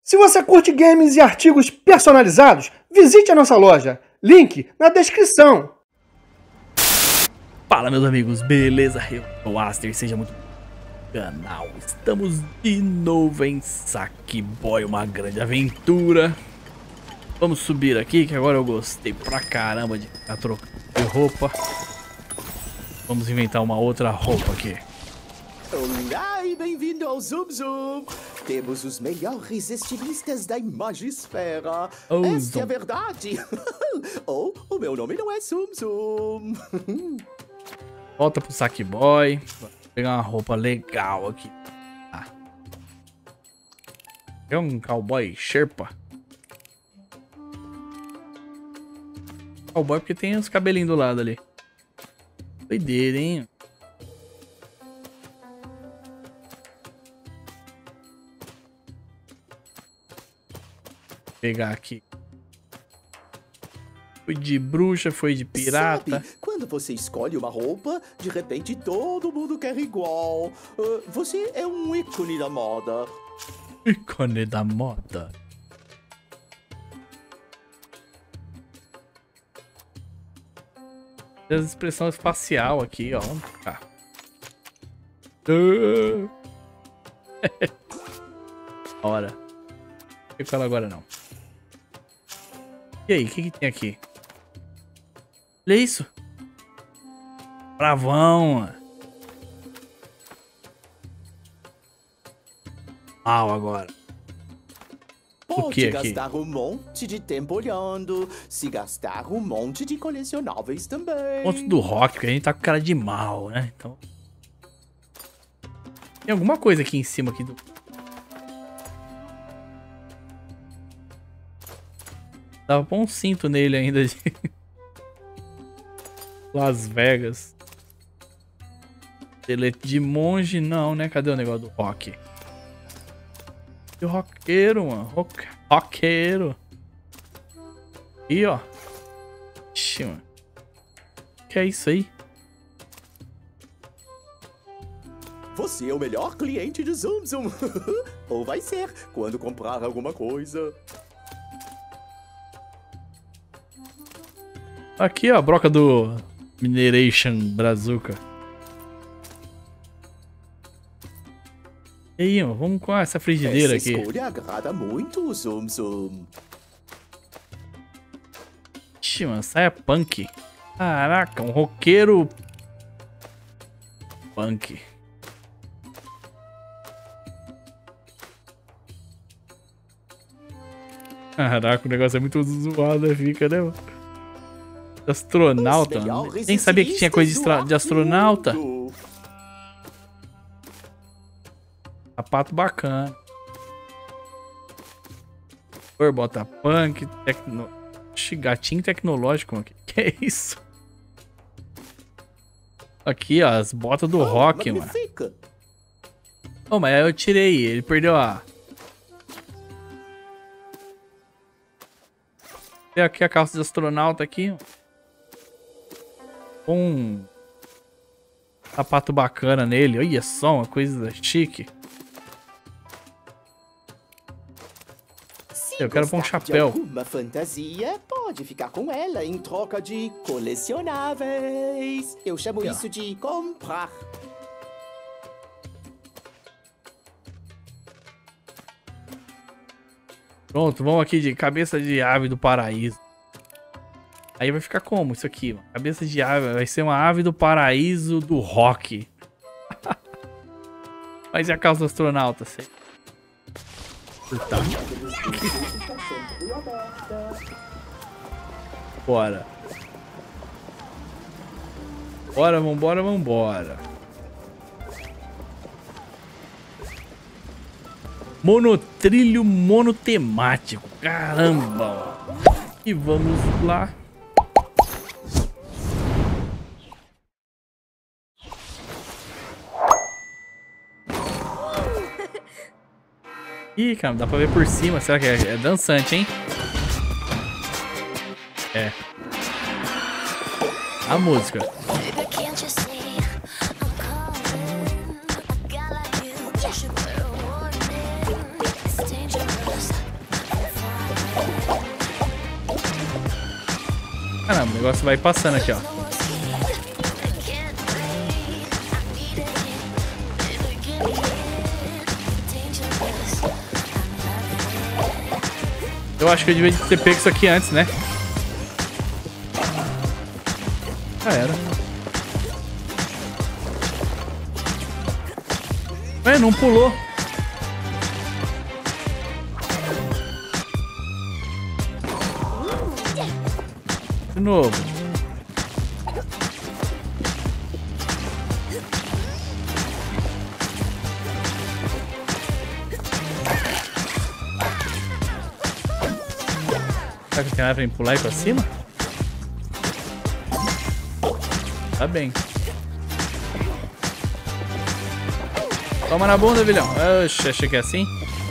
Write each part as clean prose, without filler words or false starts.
Se você curte games e artigos personalizados, visite a nossa loja. Link na descrição. Fala, meus amigos, beleza? Eu sou o Aster, seja muito bem-vindo ao canal. Estamos de novo em Sackboy, uma grande aventura. Vamos subir aqui, que agora eu gostei pra caramba de ficar trocando de roupa. Vamos inventar uma outra roupa aqui. Olá e bem-vindo ao Zoom Zoom! Temos os melhores estilistas da Imagisfera. Esta é a verdade. Ou o meu nome não é Zoom Zoom. Volta pro Sackboy. Vou pegar uma roupa legal aqui. É um cowboy Sherpa. Cowboy porque tem os cabelinhos do lado ali. Doideira, hein? Pegar aqui. Foi de bruxa, foi de pirata. Sabe, quando você escolhe uma roupa, de repente todo mundo quer igual. Você é um ícone da moda. Ícone da moda. Tem as expressões facial aqui, ó. Vamos ficar. Ora. Não fico ela agora não. E aí, o que tem aqui? Olha isso. Bravão, mano. Mal agora. Pode aqui? gastar um monte de tempo olhando, se gastar um monte de colecionáveis também. Ponto do rock, porque a gente tá com cara de mal, né? Então. Tem alguma coisa aqui em cima aqui do. Dava pra um cinto nele ainda de Las Vegas. Delete de monge, não, né? Cadê o negócio do rock? E o roqueiro, mano. Roqueiro. Ih, ó. Ixi, mano. Que é isso aí? Você é o melhor cliente de Zoom Zoom. Ou vai ser, quando comprar alguma coisa. Aqui, ó, a broca do Mineration Brazuca. E aí, ó, vamos com essa frigideira aqui. Essa escolha agrada muito o Zoom Zoom. Ixi, mano, saia punk. Caraca, um roqueiro punk. Caraca, o negócio é muito zoado, fica, né, mano? Astronauta? Nem sabia que tinha coisa de astronauta. Sapato bacana. Por bota punk, gatinho tecnológico aqui. Que é isso? Aqui, ó, as botas do rock, mano. Oh, mas eu tirei, ele perdeu a... Tem aqui a calça de astronauta aqui, ó. Um sapato bacana nele. Olha só, uma coisa chique. Eu quero pôr um chapéu. Uma fantasia pode ficar com ela em troca de colecionáveis. Eu chamo isso de comprar. Pronto, vamos aqui de cabeça de ave do paraíso. Aí vai ficar como isso aqui, mano? Cabeça de ave, vai ser uma ave do paraíso do rock. Mas e a calça do astronauta, sei? Tá. Bora. Bora, vambora, vambora. Monotrilho monotemático. Caramba. E vamos lá. Ih, cara, dá pra ver por cima. Será que é dançante, hein? É. A música. Caramba, o negócio vai passando aqui, ó. Eu acho que eu devia ter pego isso aqui antes, né? Já era. Ué, não pulou. De novo. Será que tem nada pra pular aí pra cima? Tá bem. Toma na bunda, vilhão. Oxe, achei que é assim.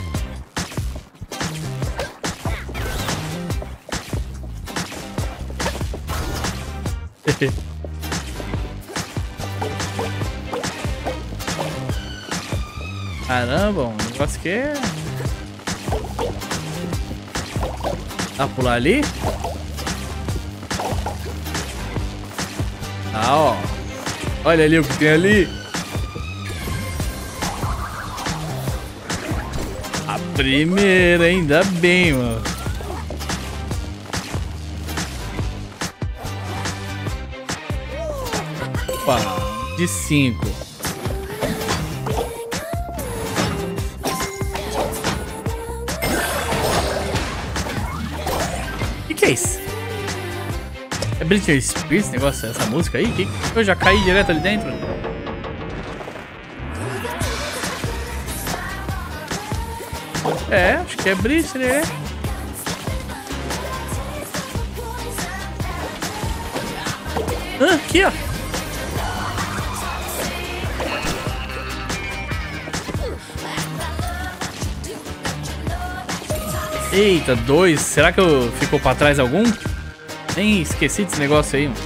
Caramba, o negócio que é... Dá pra pular ali? Ah, ó. Olha ali o que tem ali. A primeira, ainda bem, mano. Opa, de 5. Que é isso? É Britney Spears esse negócio, essa música aí? Que eu já caí direto ali dentro? É, acho que é Britney, é. Ah, aqui, ó. Eita, 2. Será que eu ficou pra trás algum? Nem esqueci desse negócio aí.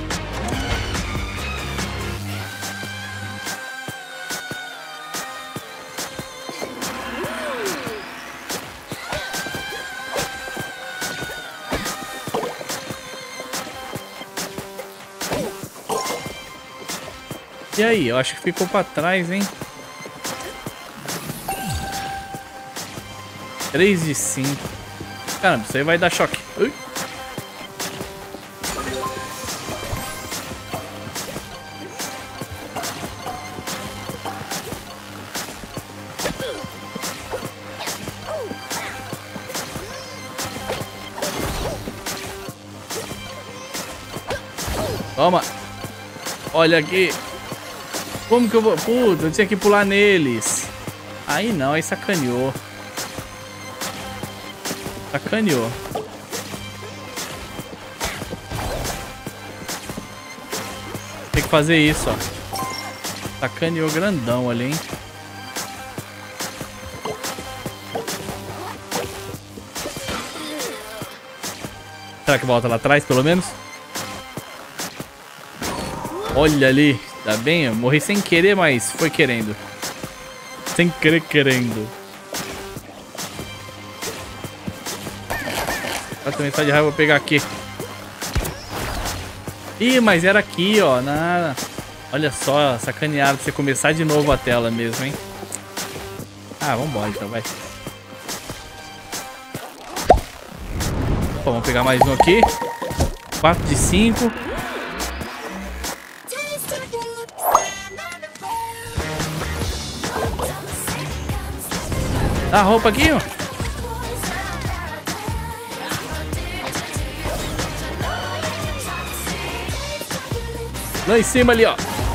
E aí, eu acho que ficou pra trás, hein? 3 de 5. Caramba, isso aí vai dar choque. Ui. Toma. Olha aqui. Como que eu vou... Puta, eu tinha que pular neles. Aí não, aí sacaneou. Sacaneou. Tem que fazer isso, ó. Sacaneou grandão ali, hein? Será que volta lá atrás, pelo menos? Olha ali. Tá bem? Eu morri sem querer, mas foi querendo. Sem querer, querendo. Eu também tá de raiva, vou pegar aqui. Ih, mas era aqui, ó. Olha só, sacaneado pra você começar de novo a tela mesmo, hein? Ah, vambora então, vai. Opa, vamos pegar mais um aqui. 4 de 5. Dá a roupa aqui, ó. Lá em cima ali, ó.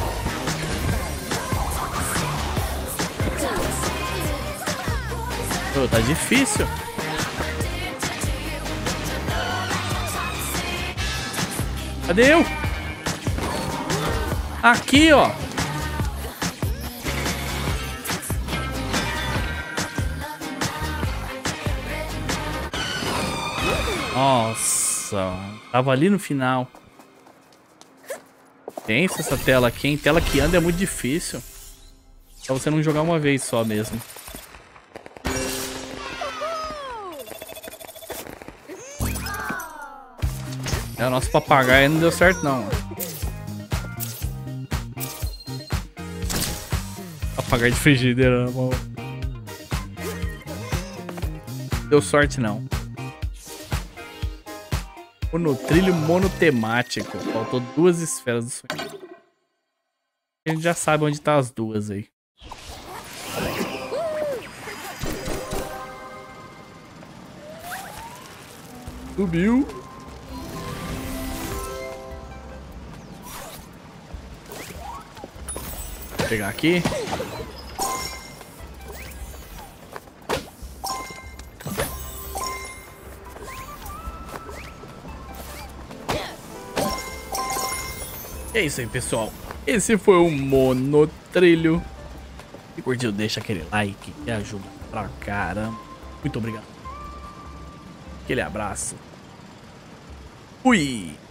Pô, tá difícil. Cadê eu? Aqui, ó. Nossa, tava ali no final. Tensa essa tela aqui, hein? Tela que anda é muito difícil. Pra você não jogar uma vez só mesmo. É, o nosso papagaio não deu certo, não. Papagaio de frigideira na mão. Deu sorte, não. Monotrilho monotemático. Faltou 2 esferas do sonho. A gente já sabe onde tá as 2 aí. Subiu. Vou pegar aqui. É isso aí, pessoal. Esse foi o Monotrilho. Se curtiu, deixa aquele like que ajuda pra caramba. Muito obrigado. Aquele abraço. Fui!